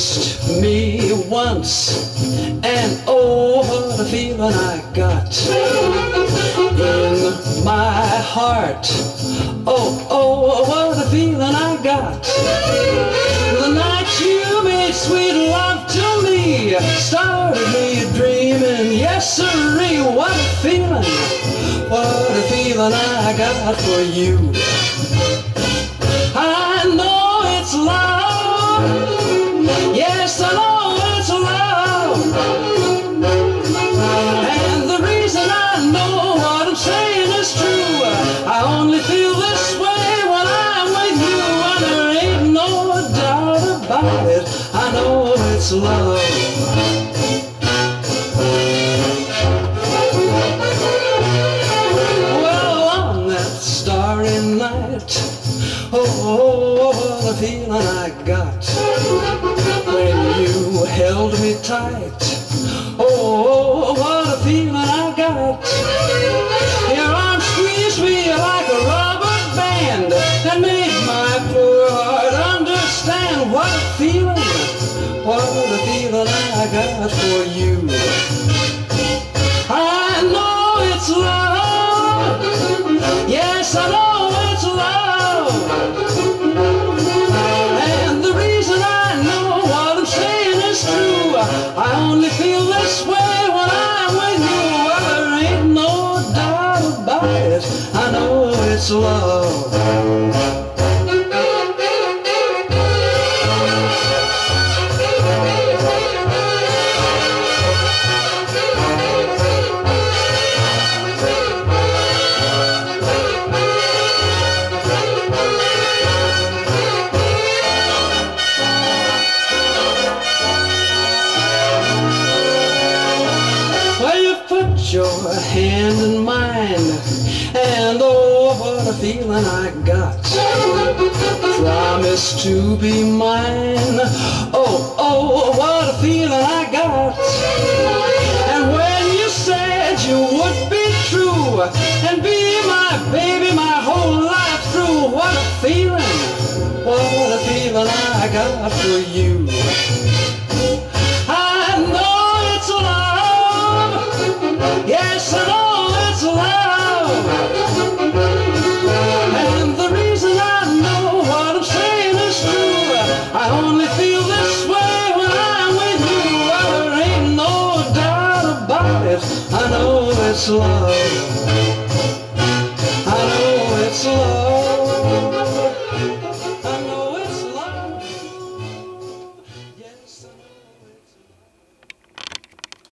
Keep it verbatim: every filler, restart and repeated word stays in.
kissed me once, and oh, what a feeling I got in my heart. Oh, oh, what a feeling I got. The night you made sweet love to me started me dreaming. Yes, sirree, what a feeling, what a feeling I got for you. I know it's love, yes, I know it's love. And the reason I know what I'm saying is true, I only feel this way when I'm with you, and there ain't no doubt about it, I know it's love. Well, on that starry night, oh, what a feeling I got when you held me tight. Oh, what a feeling I got. Your arms squeezed me like a rubber band and made my poor heart understand. What a feeling, what a feeling I got for you. I know it's love, yes, I know it's love. And the reason I know what I'm saying is true, I only feel this way when I'm with you. Well, there ain't no doubt about it, I know it's love. Put your hand in mine, and oh, what a feeling I got. Promise to be mine. Oh, oh, what a feeling I got. And when you said you would be true and be my baby my whole life through, what a feeling, what a feeling I got for you. Yes, I know it's love. And the reason I know what I'm saying is true, I only feel this way when I'm with you. Well, there ain't no doubt about it, I know it's love.